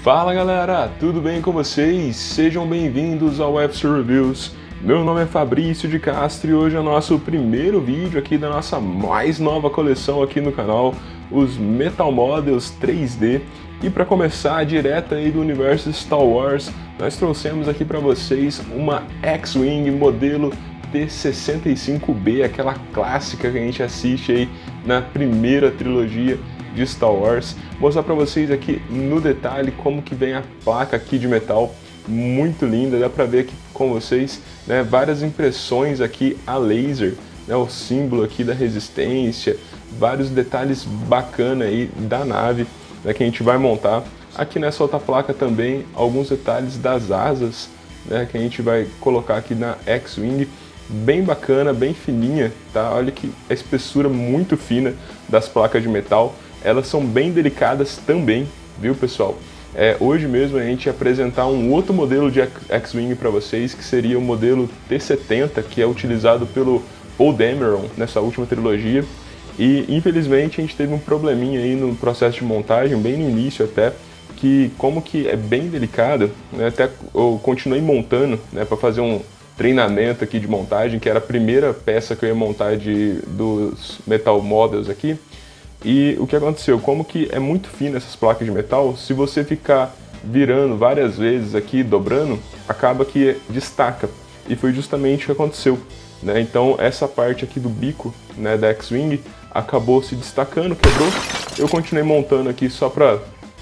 Fala galera, tudo bem com vocês? Sejam bem-vindos ao FC Reviews. Meu nome é Fabrício de Castro e hoje é o nosso primeiro vídeo aqui da nossa mais nova coleção aqui no canal, os Metal Models 3D. E para começar direto aí do universo Star Wars, nós trouxemos aqui para vocês uma X-Wing modelo T-65B, aquela clássica que a gente assiste aí na primeira trilogia de Star Wars. Mostrar para vocês aqui no detalhe como que vem a placa aqui de metal, muito linda, dá para ver aqui com vocês, né, várias impressões aqui a laser, né, o símbolo aqui da resistência, vários detalhes bacanas aí da nave, né, que a gente vai montar. Aqui nessa outra placa também alguns detalhes das asas, né, que a gente vai colocar aqui na X-Wing, bem bacana, bem fininha, tá? Olha que a espessura muito fina das placas de metal. Elas são bem delicadas também, viu pessoal? Hoje mesmo a gente ia apresentar um outro modelo de X-Wing para vocês, que seria o modelo T-70, que é utilizado pelo Poe Dameron nessa última trilogia. E infelizmente a gente teve um probleminha aí no processo de montagem, bem no início até, que como que é bem delicado, né, até eu continuei montando, né, para fazer um treinamento aqui de montagem, que era a primeira peça que eu ia montar dos Metal Models aqui. E o que aconteceu, como que é muito fina essas placas de metal, se você ficar virando várias vezes aqui, dobrando, acaba que destaca. E foi justamente o que aconteceu, né? Então essa parte aqui do bico, né, da X-Wing acabou se destacando, quebrou. Eu continuei montando aqui só para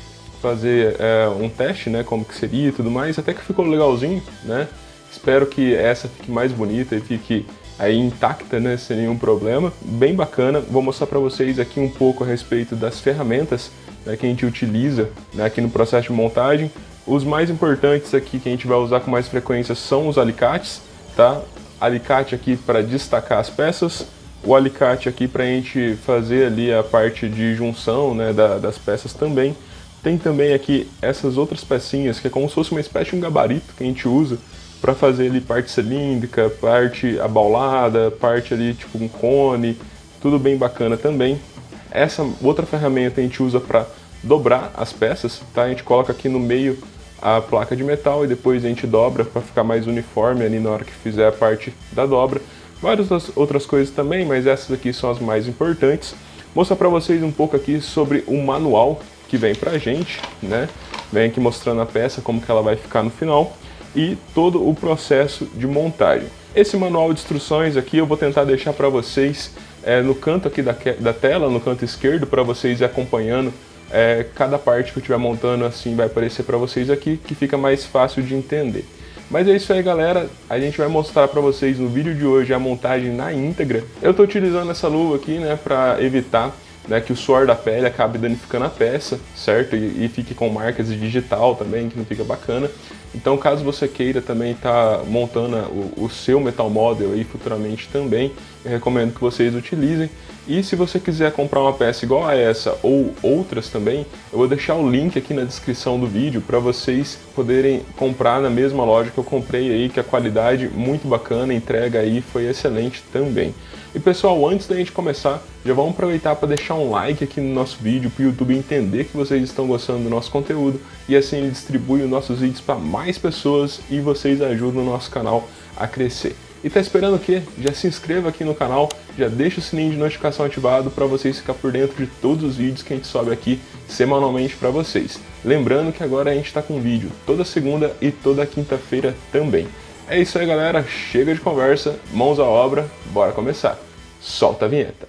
fazer um teste, né, como que seria e tudo mais, até que ficou legalzinho, né? Espero que essa fique mais bonita e fique aí intacta, né, sem nenhum problema. Bem bacana. Vou mostrar para vocês aqui um pouco a respeito das ferramentas, né, que a gente utiliza, né, aqui no processo de montagem. Os mais importantes aqui que a gente vai usar com mais frequência são os alicates, tá? Alicate aqui para destacar as peças, o alicate aqui para a gente fazer ali a parte de junção, né, das peças também. Tem também aqui essas outras pecinhas que é como se fosse uma espécie de um gabarito que a gente usa para fazer ali parte cilíndrica, parte abaulada, parte ali tipo um cone, tudo bem bacana também. Essa outra ferramenta a gente usa para dobrar as peças, tá? A gente coloca aqui no meio a placa de metal e depois a gente dobra para ficar mais uniforme ali na hora que fizer a parte da dobra. Várias outras coisas também, mas essas aqui são as mais importantes. Mostrar para vocês um pouco aqui sobre o manual que vem pra gente, né? Vem aqui mostrando a peça, como que ela vai ficar no final e todo o processo de montagem. Esse manual de instruções aqui eu vou tentar deixar para vocês no canto aqui da tela, no canto esquerdo, para vocês ir acompanhando cada parte que eu estiver montando, assim vai aparecer para vocês aqui, que fica mais fácil de entender. Mas é isso aí galera, a gente vai mostrar para vocês no vídeo de hoje a montagem na íntegra. Eu estou utilizando essa luva aqui, né, para evitar, né, que o suor da pele acabe danificando a peça, certo? E fique com marcas de digital também, que não fica bacana. Então caso você queira também estar montando o seu Metal Model aí futuramente também, eu recomendo que vocês utilizem. E se você quiser comprar uma peça igual a essa ou outras também, eu vou deixar o link aqui na descrição do vídeo para vocês poderem comprar na mesma loja que eu comprei aí, que a qualidade muito bacana, a entrega aí foi excelente também. E pessoal, antes da gente começar, já vamos aproveitar para deixar um like aqui no nosso vídeo, para o YouTube entender que vocês estão gostando do nosso conteúdo e assim ele distribui os nossos vídeos para mais pessoas e vocês ajudam o nosso canal a crescer. E tá esperando o quê? Já se inscreva aqui no canal, já deixa o sininho de notificação ativado para vocês ficar por dentro de todos os vídeos que a gente sobe aqui semanalmente para vocês. Lembrando que agora a gente está com vídeo toda segunda e toda quinta-feira também. É isso aí galera, chega de conversa, mãos à obra, bora começar. Solta a vinheta.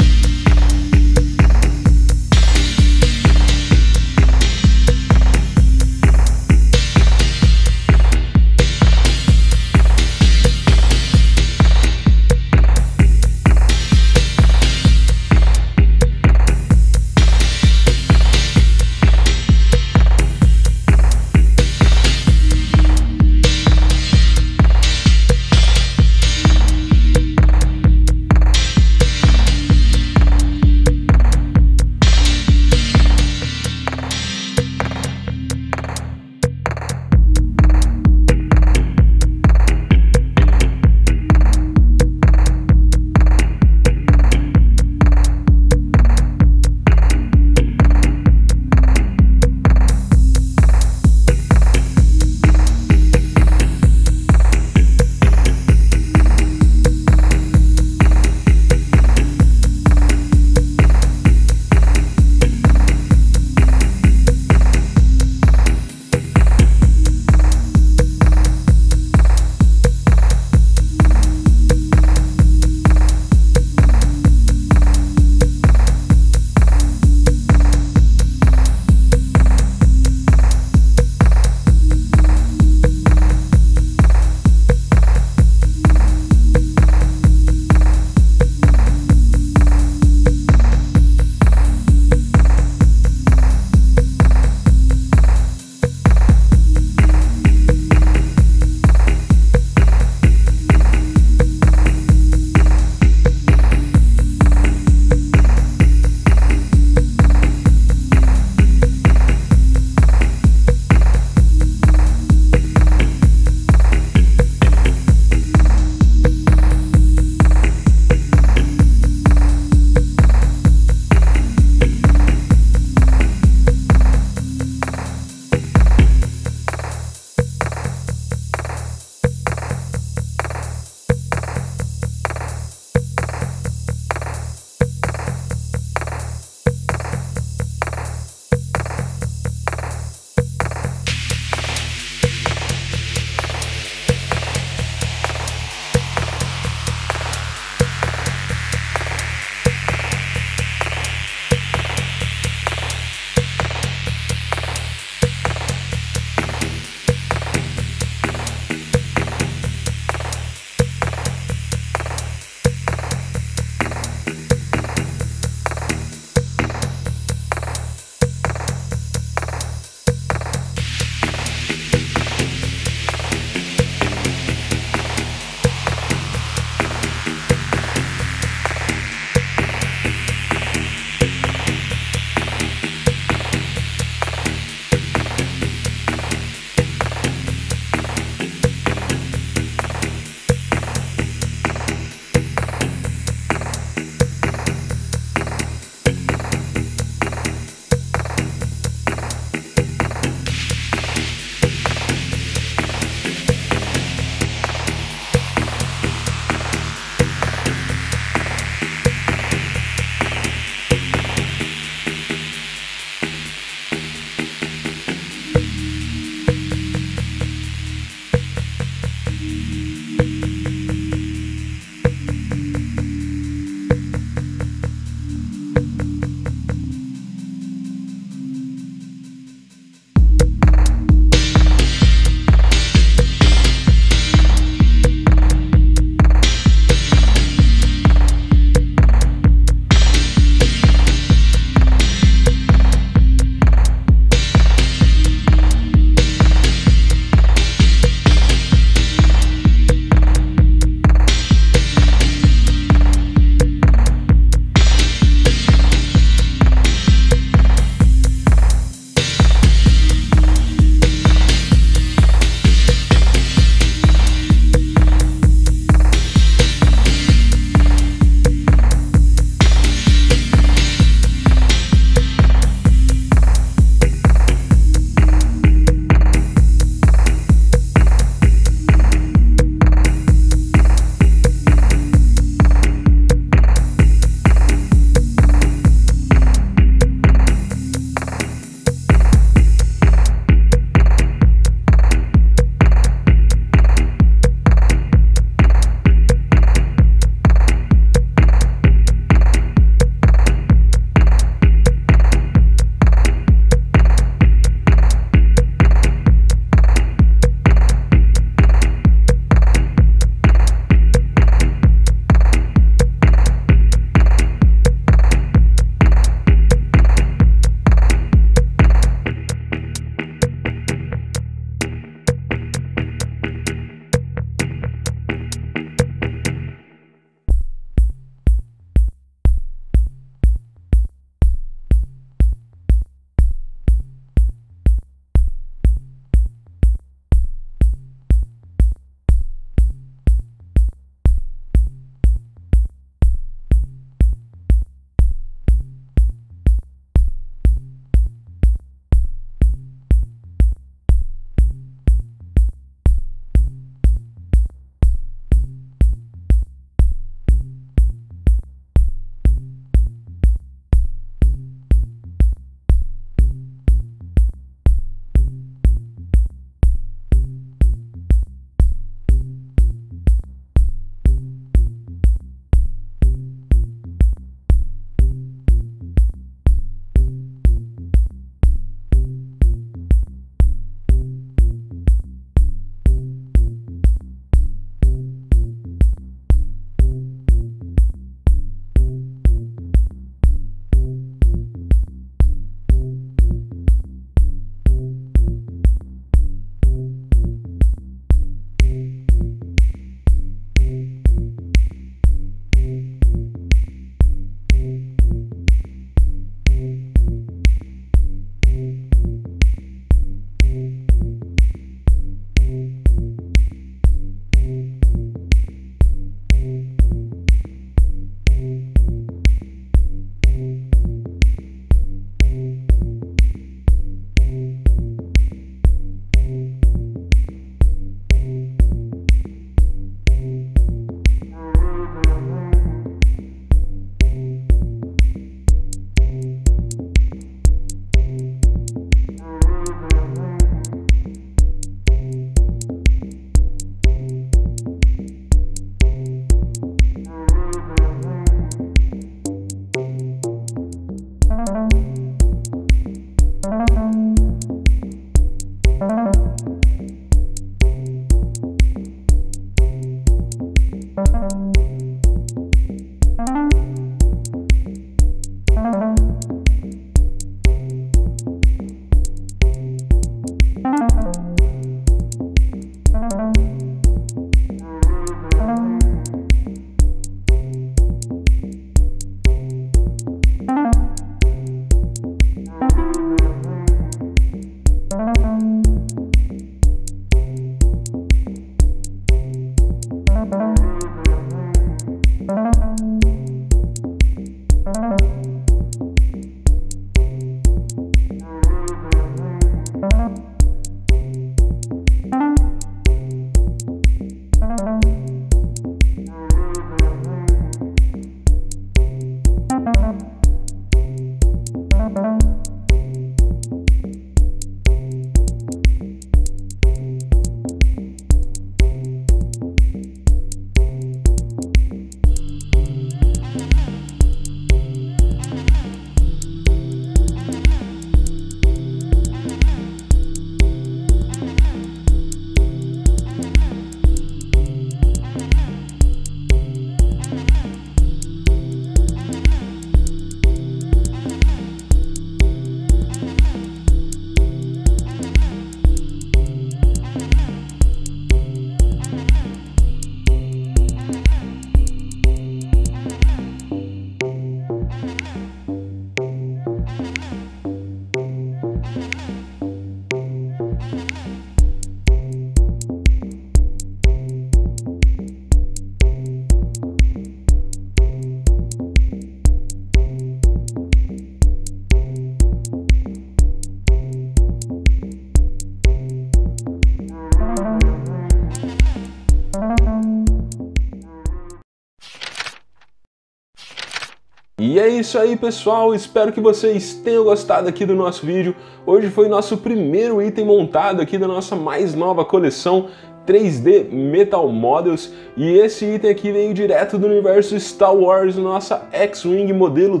E é isso aí, pessoal, espero que vocês tenham gostado aqui do nosso vídeo. Hoje foi nosso primeiro item montado aqui da nossa mais nova coleção 3D Metal Models, e esse item aqui veio direto do universo Star Wars, nossa X-Wing modelo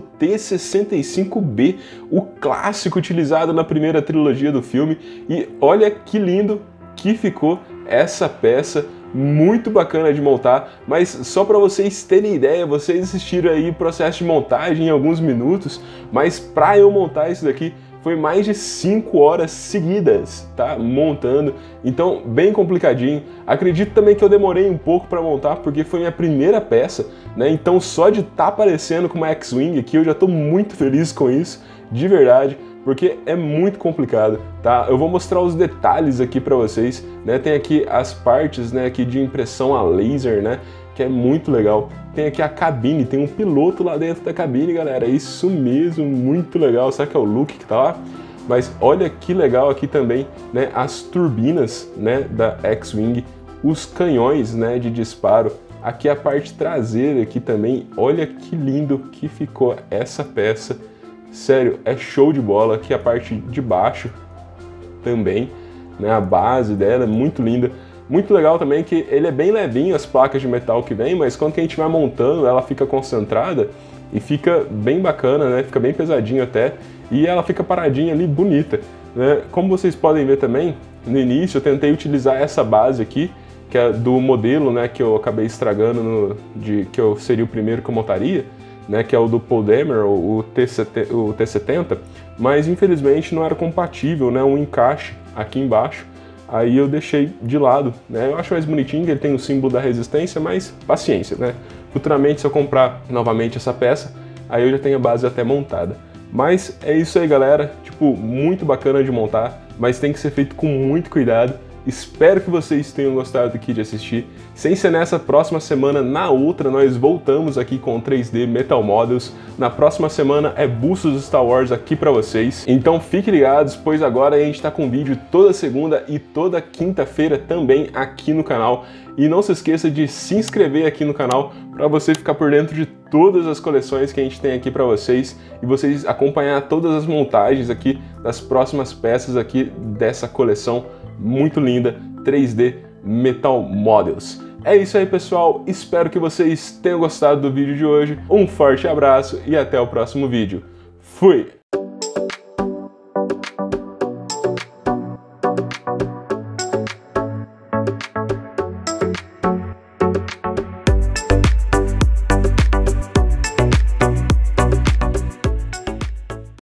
T-65B, o clássico utilizado na primeira trilogia do filme, e olha que lindo que ficou essa peça. Muito bacana de montar, mas só para vocês terem ideia, vocês assistiram aí o processo de montagem em alguns minutos, mas para eu montar isso daqui foi mais de 5 horas seguidas, tá? Montando, então bem complicadinho. Acredito também que eu demorei um pouco para montar, porque foi minha primeira peça, né? Então só de estar aparecendo com uma X-Wing aqui eu já estou muito feliz com isso, de verdade. Porque é muito complicado, tá? Eu vou mostrar os detalhes aqui para vocês, né? Tem aqui as partes, né, aqui de impressão a laser, né, que é muito legal. Tem aqui a cabine, tem um piloto lá dentro da cabine, galera. Isso mesmo, muito legal. Será que é o Luke que tá lá? Mas olha que legal aqui também, né, as turbinas, né, da X-Wing, os canhões, né, de disparo. Aqui a parte traseira aqui também. Olha que lindo que ficou essa peça. Sério, é show de bola. Aqui a parte de baixo também, né, a base dela é muito linda. Muito legal também que ele é bem levinho, as placas de metal que vem, mas quando que a gente vai montando, ela fica concentrada e fica bem bacana, né, fica bem pesadinho até, e ela fica paradinha ali, bonita, né. Como vocês podem ver também, no início eu tentei utilizar essa base aqui, que é do modelo, né, que eu acabei estragando, que eu seria o primeiro que eu montaria, né, que é o do Poe Dameron, o T-70, mas infelizmente não era compatível, né, um encaixe aqui embaixo, aí eu deixei de lado, né, eu acho mais bonitinho, que ele tem o símbolo da resistência, mas paciência, né, futuramente se eu comprar novamente essa peça, aí eu já tenho a base até montada. Mas é isso aí, galera, tipo, muito bacana de montar, mas tem que ser feito com muito cuidado. Espero que vocês tenham gostado aqui de assistir. Sem ser nessa próxima semana, na outra nós voltamos aqui com 3D Metal Models. Na próxima semana é bustos Star Wars aqui pra vocês. Então fiquem ligados, pois agora a gente tá com vídeo toda segunda e toda quinta-feira também aqui no canal. E não se esqueça de se inscrever aqui no canal para você ficar por dentro de todas as coleções que a gente tem aqui para vocês e vocês acompanhar todas as montagens aqui das próximas peças aqui dessa coleção muito linda 3D Metal Models. É isso aí, pessoal, espero que vocês tenham gostado do vídeo de hoje, um forte abraço e até o próximo vídeo. Fui!